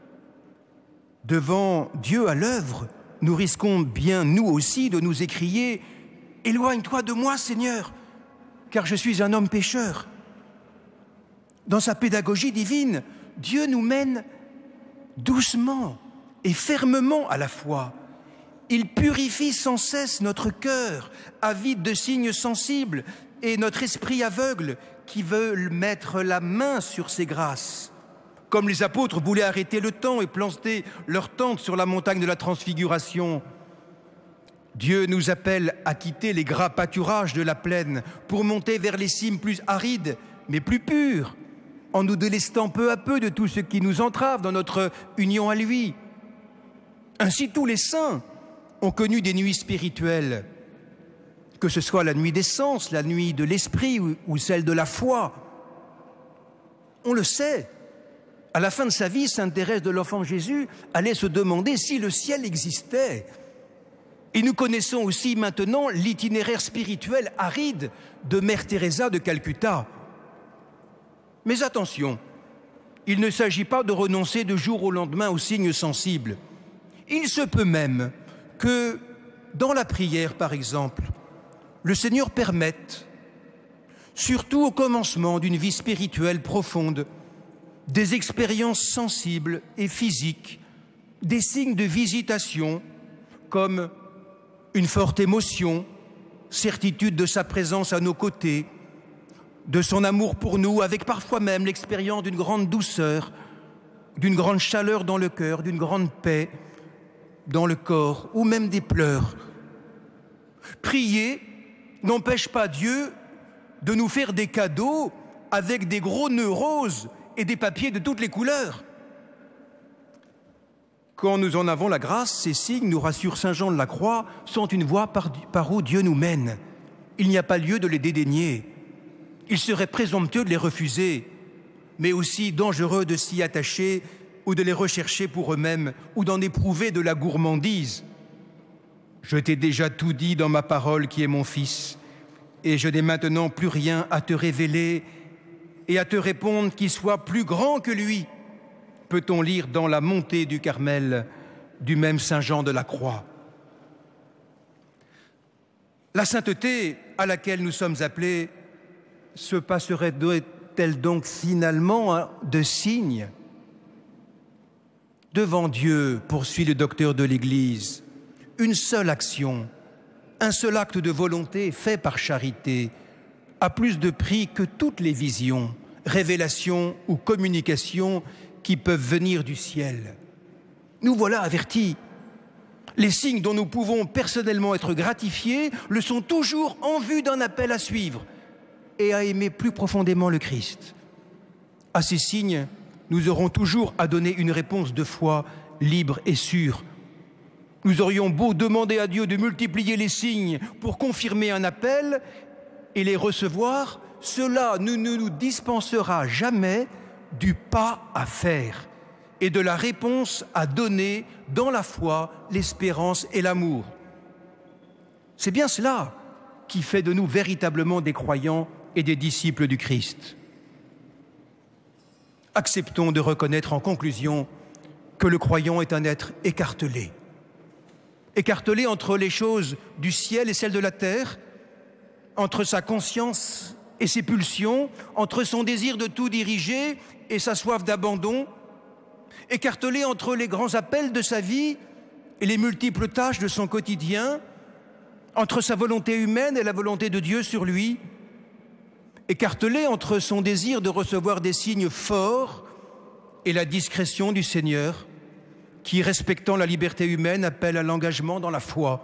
Devant Dieu à l'œuvre, nous risquons bien, nous aussi, de nous écrier « Éloigne-toi de moi, Seigneur, car je suis un homme pécheur ». Dans sa pédagogie divine, Dieu nous mène doucement et fermement à la foi. Il purifie sans cesse notre cœur, avide de signes sensibles, et notre esprit aveugle qui veut mettre la main sur ses grâces. Comme les apôtres voulaient arrêter le temps et planter leur tente sur la montagne de la Transfiguration, Dieu nous appelle à quitter les gras pâturages de la plaine pour monter vers les cimes plus arides, mais plus pures, en nous délestant peu à peu de tout ce qui nous entrave dans notre union à lui. Ainsi, tous les saints ont connu des nuits spirituelles, que ce soit la nuit des sens, la nuit de l'esprit ou, ou celle de la foi. On le sait, à la fin de sa vie, sainte Thérèse de l'Enfant Jésus allait se demander si le ciel existait. Et nous connaissons aussi maintenant l'itinéraire spirituel aride de Mère Teresa de Calcutta. Mais attention, il ne s'agit pas de renoncer de jour au lendemain aux signes sensibles. Il se peut même que, dans la prière par exemple, le Seigneur permette, surtout au commencement d'une vie spirituelle profonde, des expériences sensibles et physiques, des signes de visitation, comme une forte émotion, certitude de sa présence à nos côtés, de son amour pour nous, avec parfois même l'expérience d'une grande douceur, d'une grande chaleur dans le cœur, d'une grande paix dans le corps, ou même des pleurs. Prier n'empêche pas Dieu de nous faire des cadeaux avec des gros nœuds roses et des papiers de toutes les couleurs. Quand nous en avons la grâce, ces signes, nous rassure saint Jean de la Croix, sont une voie par, par où Dieu nous mène. Il n'y a pas lieu de les dédaigner. Il serait présomptueux de les refuser, mais aussi dangereux de s'y attacher ou de les rechercher pour eux-mêmes ou d'en éprouver de la gourmandise. Je t'ai déjà tout dit dans ma parole qui est mon Fils, et je n'ai maintenant plus rien à te révéler et à te répondre qui soit plus grand que lui, peut-on lire dans la montée du Carmel du même saint Jean de la Croix. La sainteté à laquelle nous sommes appelés se passerait-elle donc finalement de signes? Devant Dieu, poursuit le docteur de l'Église, une seule action, un seul acte de volonté fait par charité a plus de prix que toutes les visions, révélations ou communications qui peuvent venir du ciel. Nous voilà avertis. Les signes dont nous pouvons personnellement être gratifiés le sont toujours en vue d'un appel à suivre et à aimer plus profondément le Christ. À ces signes, nous aurons toujours à donner une réponse de foi libre et sûre. Nous aurions beau demander à Dieu de multiplier les signes pour confirmer un appel et les recevoir, cela ne nous dispensera jamais du pas à faire et de la réponse à donner dans la foi, l'espérance et l'amour. C'est bien cela qui fait de nous véritablement des croyants et des disciples du Christ. Acceptons de reconnaître en conclusion que le croyant est un être écartelé. Écartelé entre les choses du ciel et celles de la terre, entre sa conscience et ses pulsions, entre son désir de tout diriger et sa soif d'abandon, écartelé entre les grands appels de sa vie et les multiples tâches de son quotidien, entre sa volonté humaine et la volonté de Dieu sur lui, écartelé entre son désir de recevoir des signes forts et la discrétion du Seigneur, qui, respectant la liberté humaine, appelle à l'engagement dans la foi.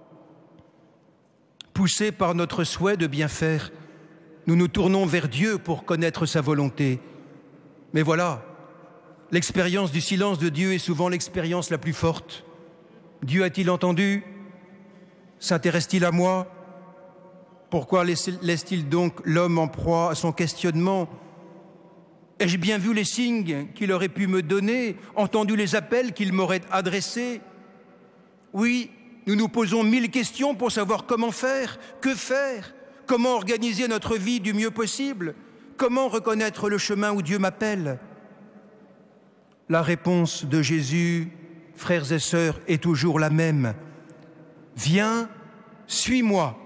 Poussés par notre souhait de bien faire, nous nous tournons vers Dieu pour connaître sa volonté. Mais voilà, l'expérience du silence de Dieu est souvent l'expérience la plus forte. Dieu a-t-il entendu? S'intéresse-t-il à moi? Pourquoi laisse-t-il donc l'homme en proie à son questionnement? Ai-je bien vu les signes qu'il aurait pu me donner, entendu les appels qu'il m'aurait adressés? Oui, nous nous posons mille questions pour savoir comment faire, que faire, comment organiser notre vie du mieux possible, comment reconnaître le chemin où Dieu m'appelle. La réponse de Jésus, frères et sœurs, est toujours la même. Viens, suis-moi.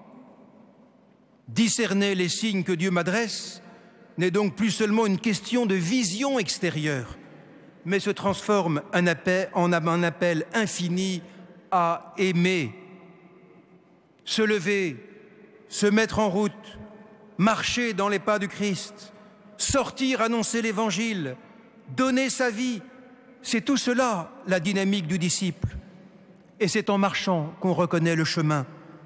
Discerner les signes que Dieu m'adresse n'est donc plus seulement une question de vision extérieure, mais se transforme en appel, en un appel infini à aimer, se lever, se mettre en route, marcher dans les pas du Christ, sortir annoncer l'Évangile, donner sa vie. C'est tout cela la dynamique du disciple. Et c'est en marchant qu'on reconnaît le chemin.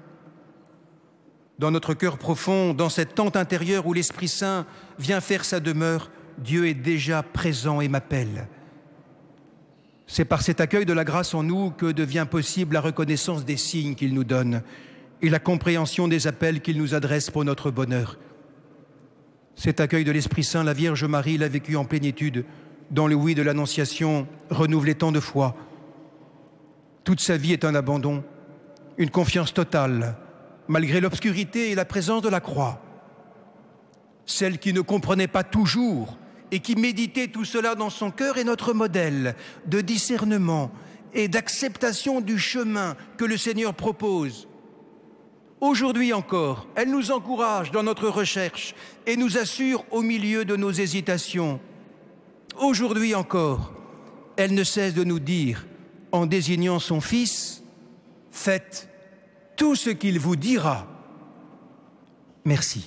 Dans notre cœur profond, dans cette tente intérieure où l'Esprit Saint vient faire sa demeure, Dieu est déjà présent et m'appelle. C'est par cet accueil de la grâce en nous que devient possible la reconnaissance des signes qu'il nous donne et la compréhension des appels qu'il nous adresse pour notre bonheur. Cet accueil de l'Esprit Saint, la Vierge Marie l'a vécu en plénitude, dans le oui de l'Annonciation, renouvelé tant de fois. Toute sa vie est un abandon, une confiance totale, malgré l'obscurité et la présence de la croix. Celle qui ne comprenait pas toujours et qui méditait tout cela dans son cœur est notre modèle de discernement et d'acceptation du chemin que le Seigneur propose. Aujourd'hui encore, elle nous encourage dans notre recherche et nous assure au milieu de nos hésitations. Aujourd'hui encore, elle ne cesse de nous dire, en désignant son Fils, « Faites tout ce qu'il vous dira. » Merci.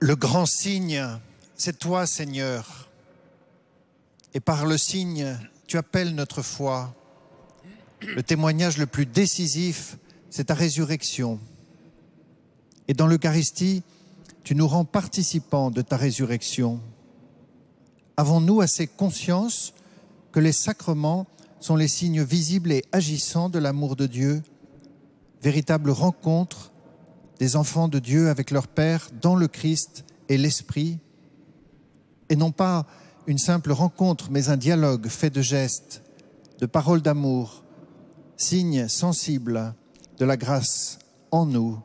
Le grand signe, c'est toi, Seigneur. Et par le signe, tu appelles notre foi. Le témoignage le plus décisif, c'est ta résurrection. Et dans l'Eucharistie, tu nous rends participants de ta résurrection. Avons-nous assez conscience que les sacrements sont les signes visibles et agissants de l'amour de Dieu, véritable rencontre des enfants de Dieu avec leur Père dans le Christ et l'Esprit, et non pas une simple rencontre, mais un dialogue fait de gestes, de paroles d'amour, signe sensible de la grâce en nous.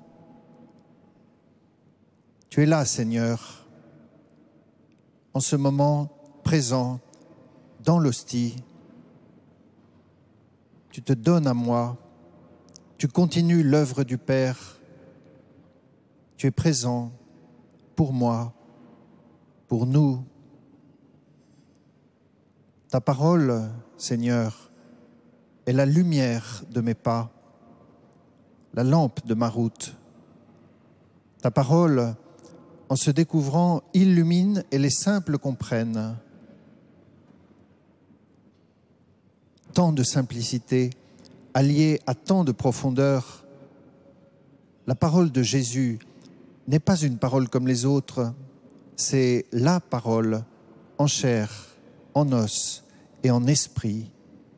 Tu es là, Seigneur, en ce moment présent dans l'hostie. Tu te donnes à moi, tu continues l'œuvre du Père, tu es présent pour moi, pour nous. Ta parole, Seigneur, est la lumière de mes pas, la lampe de ma route. Ta parole, en se découvrant, illumine et les simples comprennent. Tant de simplicité, alliée à tant de profondeur. La parole de Jésus n'est pas une parole comme les autres, c'est la parole en chair, en os et en esprit.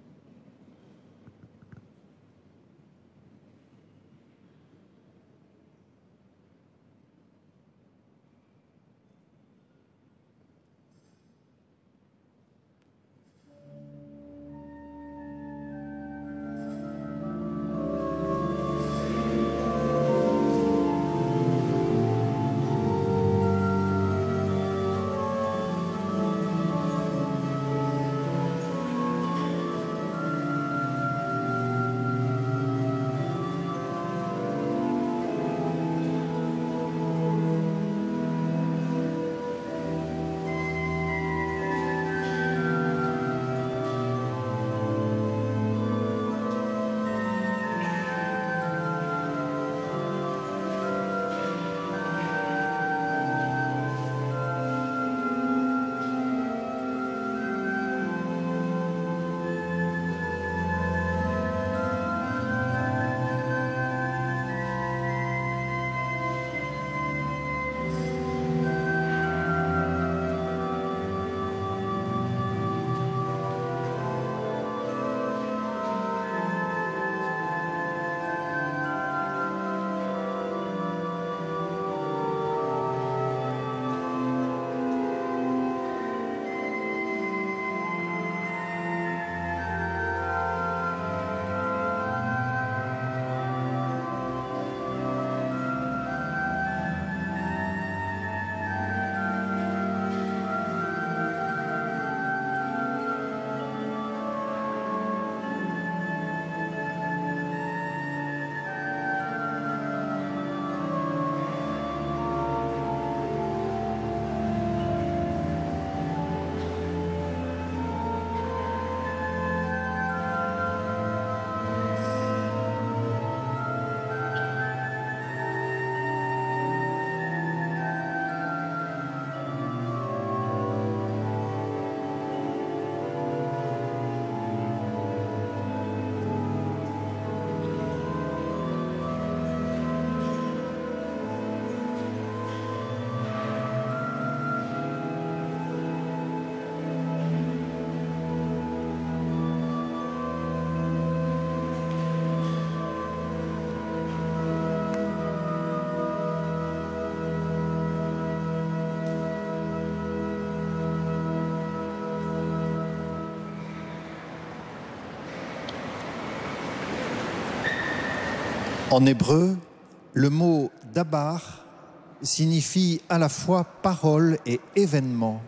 En hébreu, le mot « dabar » signifie à la fois parole et événement.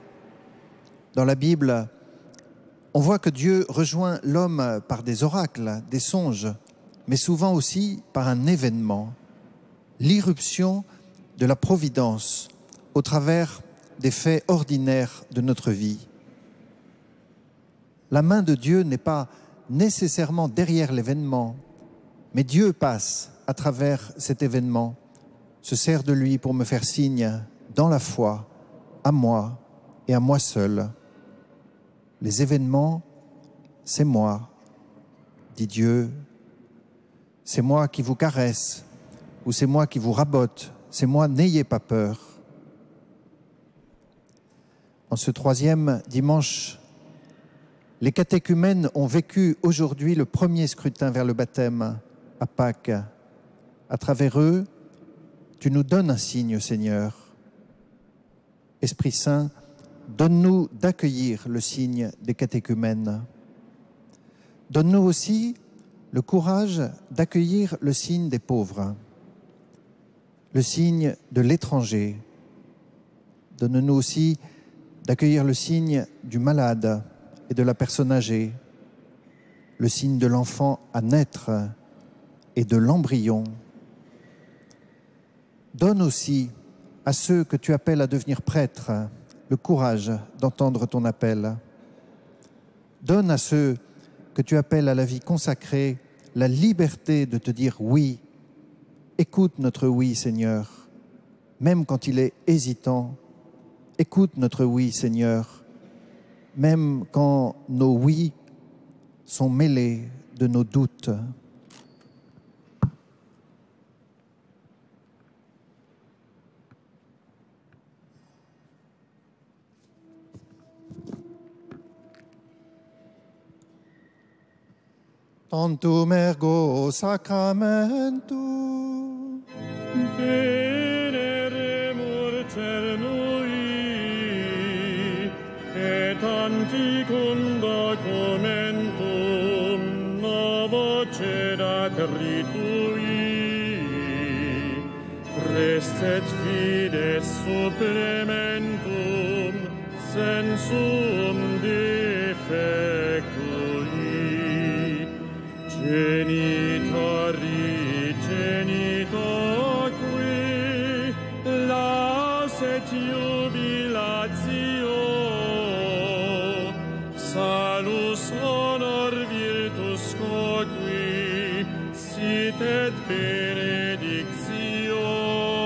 Dans la Bible, on voit que Dieu rejoint l'homme par des oracles, des songes, mais souvent aussi par un événement, l'irruption de la providence au travers des faits ordinaires de notre vie. La main de Dieu n'est pas nécessairement derrière l'événement, mais Dieu passe à travers cet événement, se sert de lui pour me faire signe dans la foi, à moi et à moi seul. Les événements, c'est moi, dit Dieu. C'est moi qui vous caresse, ou c'est moi qui vous rabote. C'est moi, n'ayez pas peur. En ce troisième dimanche, les catéchumènes ont vécu aujourd'hui le premier scrutin vers le baptême à Pâques. À travers eux, tu nous donnes un signe, Seigneur. Esprit Saint, donne-nous d'accueillir le signe des catéchumènes. Donne-nous aussi le courage d'accueillir le signe des pauvres, le signe de l'étranger. Donne-nous aussi d'accueillir le signe du malade et de la personne âgée, le signe de l'enfant à naître et de l'embryon. Donne aussi à ceux que tu appelles à devenir prêtres le courage d'entendre ton appel. Donne à ceux que tu appelles à la vie consacrée la liberté de te dire oui. Écoute notre oui, Seigneur, même quand il est hésitant. Écoute notre oui, Seigneur, même quand nos oui sont mêlés de nos doutes. Tantum ergo sacramentum veneremur cernui et anticum documentum novocedat ritui restet fides supplementum sensum defectui Genitori genitoque lauset jubilatio salus honor virtus coqui sit et benedictio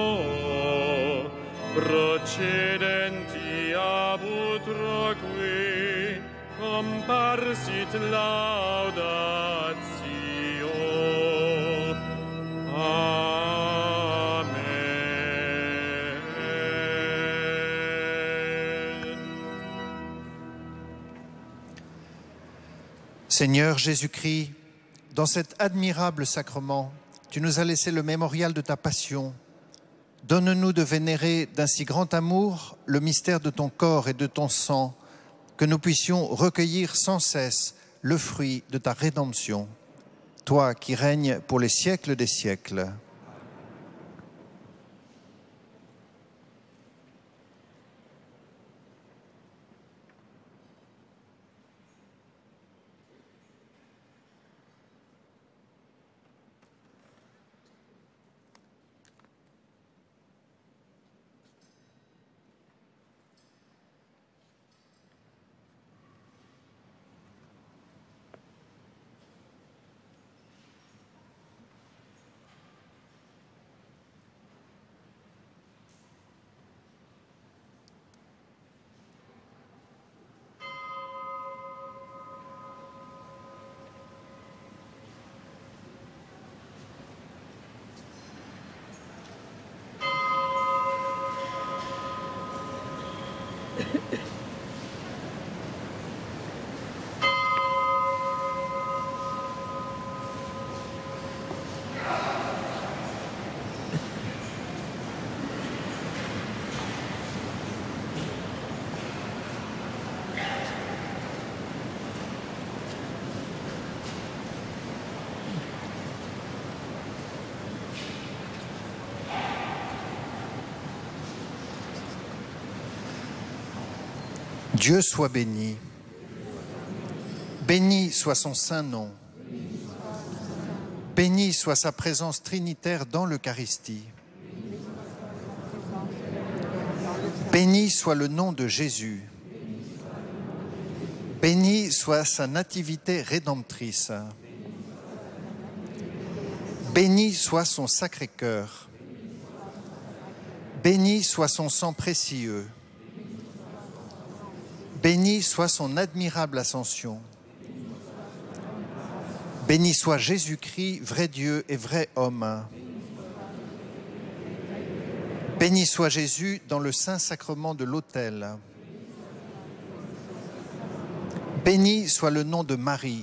procedenti ab utroque comparsit laudatio. Seigneur Jésus-Christ, dans cet admirable sacrement, tu nous as laissé le mémorial de ta passion. Donne-nous de vénérer d'un si grand amour le mystère de ton corps et de ton sang, que nous puissions recueillir sans cesse le fruit de ta rédemption. Toi qui règnes pour les siècles des siècles. Dieu soit béni. Béni soit son saint nom. Béni soit sa présence trinitaire dans l'Eucharistie. Béni soit le nom de Jésus. Béni soit sa nativité rédemptrice. Béni soit son Sacré-Cœur. Béni soit son sang précieux. Béni soit son admirable ascension. Béni soit Jésus-Christ, vrai Dieu et vrai homme. Béni soit Jésus dans le saint sacrement de l'autel. Béni soit le nom de Marie.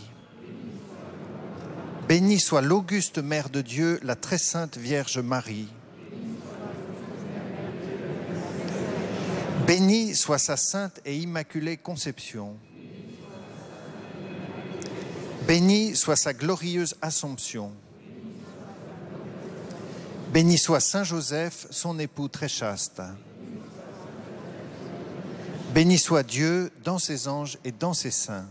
Béni soit l'auguste Mère de Dieu, la très sainte Vierge Marie. Béni soit sa sainte et immaculée conception. Béni soit sa glorieuse Assomption. Béni soit Saint Joseph, son époux très chaste. Béni soit Dieu dans ses anges et dans ses saints.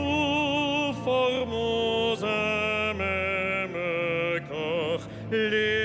Les